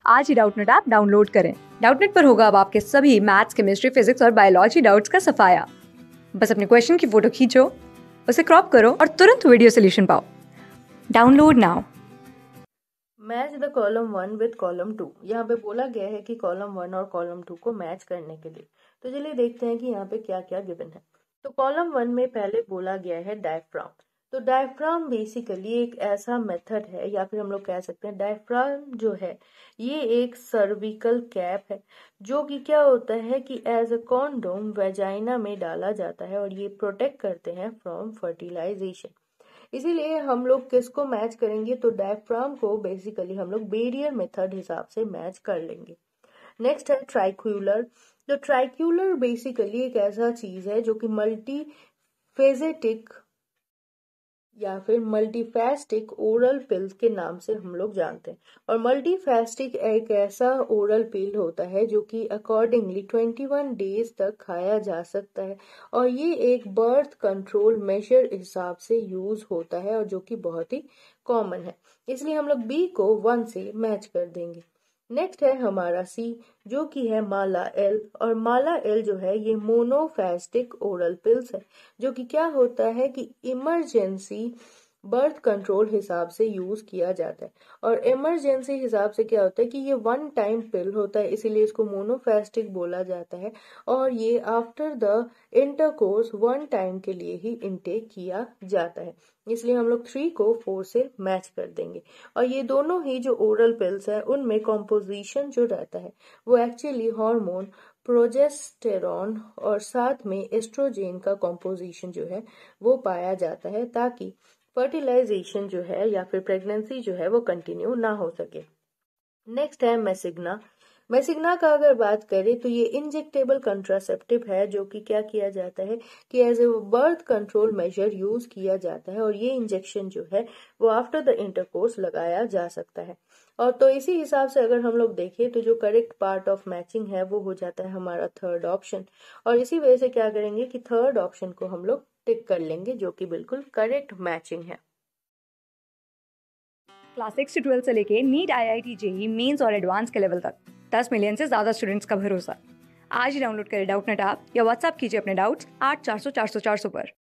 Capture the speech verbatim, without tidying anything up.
आज ही Doubtnut app download करें। डाउटनेट पर होगा अब आपके सभी मैथ्स, केमिस्ट्री, फिजिक्स और बायोलॉजी डाउट्स का सफाया। बस अपने क्वेश्चन की फोटो खींचो, उसे क्रॉप करो और तुरंत वीडियो सोल्यूशन पाओ। Download now. Match the column one with column two. यहाँ पे बोला गया है कि कॉलम वन और कॉलम टू को मैच करने के लिए। तो चलिए देखते हैं कि यहाँ पे क्या क्या गिवन है। तो कॉलम वन में पहले बोला गया है डायफ्राम। तो डायफ्राम बेसिकली एक ऐसा मेथड है, या फिर हम लोग कह सकते हैं डायफ्राम जो है ये एक सर्विकल कैप है, जो कि क्या होता है कि एज अ कॉन्डोम वेजाइना में डाला जाता है और ये प्रोटेक्ट करते हैं फ्रॉम फर्टिलाइजेशन। इसीलिए हम लोग किसको मैच करेंगे, तो डायफ्राम को बेसिकली हम लोग बेरियर मेथड हिसाब से मैच कर लेंगे। नेक्स्ट है ट्राइक्यूलर। तो ट्राइक्यूलर बेसिकली एक ऐसा चीज है जो कि मल्टी फेजेटिक या फिर मल्टीफैस्टिक ओरल पिल्स के नाम से हम लोग जानते हैं। और मल्टीफैस्टिक एक ऐसा ओरल पिल होता है जो कि अकॉर्डिंगली इक्कीस डेज तक खाया जा सकता है, और ये एक बर्थ कंट्रोल मेजर हिसाब से यूज होता है और जो कि बहुत ही कॉमन है। इसलिए हम लोग बी को वन से मैच कर देंगे। नेक्स्ट है हमारा सी, जो कि है माला एल। और माला एल जो है ये मोनोफैस्टिक ओरल पिल्स है, जो कि क्या होता है कि इमरजेंसी बर्थ कंट्रोल हिसाब से यूज किया जाता है। और इमरजेंसी हिसाब से क्या होता है कि ये वन टाइम पिल होता है, इसीलिए इसको मोनोफैस्टिक बोला जाता है। और ये after the intercourse one time के लिए ही इनटेक किया जाता है, इसलिए हम लोग थ्री को फोर से मैच कर देंगे। और ये दोनों ही जो ओरल पिल्स है उनमें कॉम्पोजिशन जो रहता है वो एक्चुअली हार्मोन प्रोजेस्टेरॉन और साथ में एस्ट्रोजेन का कॉम्पोजिशन जो है वो पाया जाता है, ताकि फर्टिलाइजेशन जो है या फिर प्रेगनेंसी जो है वो कंटिन्यू ना हो सके। नेक्स्ट है मेसिग्ना। मेसिग्ना का अगर बात करें तो ये इंजेक्टेबल कंट्रासेप्टिव है, जो कि क्या किया जाता है कि as a birth control measure use किया जाता है, और ये इंजेक्शन जो है वो आफ्टर द इंटरकोर्स लगाया जा सकता है। और तो इसी हिसाब से अगर हम लोग देखें तो जो करेक्ट पार्ट ऑफ मैचिंग है वो हो जाता है हमारा थर्ड ऑप्शन। और इसी वजह से क्या करेंगे कि थर्ड ऑप्शन को हम लोग टिक कर लेंगे, जो कि बिल्कुल करेक्ट मैचिंग है। क्लास सिक्स से ट्वेल्थ से लेके NEET, I I T, JEE mains और एडवांस के लेवल तक दस मिलियन से ज्यादा स्टूडेंट्स का भरोसा। आज ही डाउनलोड करें डाउटनेट ऐप या व्हाट्सएप कीजिए अपने डाउट्स आठ चार सौ चार सौ चार सौ पर।